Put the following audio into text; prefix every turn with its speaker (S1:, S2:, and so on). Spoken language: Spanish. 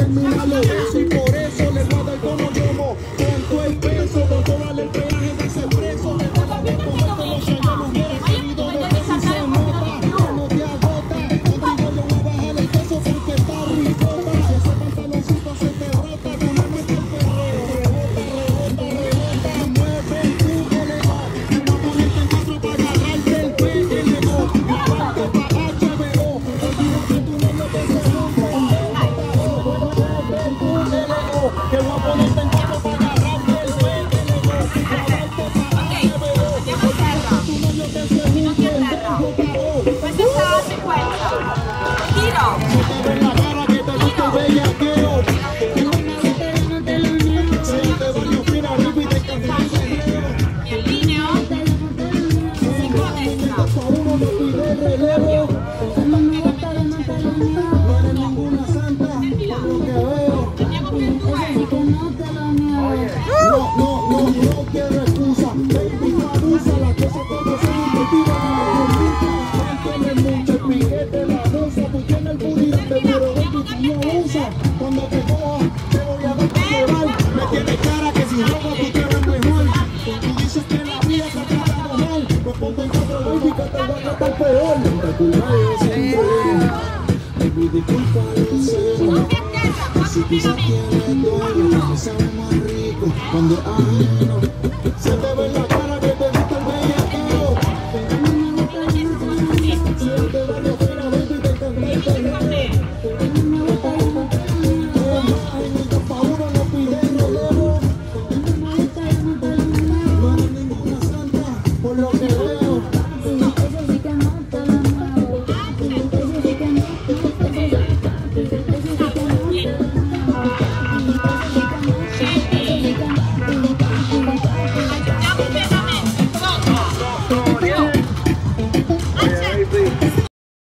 S1: terminar los besos y por eso le voy a dar como yomo. Con todo el peso, con todo el peaje de ese preso. Te voy a dar como si yo no hubiera querido de que si se nota, que no te agota. Contigo yo voy a bajar el peso porque está ricota. Si ese pantaloncito se te rota, que no me el perreo. Rebota, rebota, mueve tu LO. Y voy a ponerte en cuatro para agarrarte el PLO. La parte para HBO. Olvídate tu novio que se rompe. Que voy a ponerte en cuatro para agarrarte el PLO. No quiero excusa, baby, no abusa, las cosas como son invertidas en la conducta. Tienes mucho el piquete, la musa, tú tienes el pudiente, pero baby, tú no usas. Cuando te coja, te voy a dar que llevar. Me tienes cara que si robo tú te ves mejor. Tú dices que la vida se trata de mal, pues ponte en cuatro, baby, que te voy a tratar peor. Te culpa yo siempre, baby, disculpa lo sé. Si quizás tienes dueño, me sabe más rico cuando ajeno se te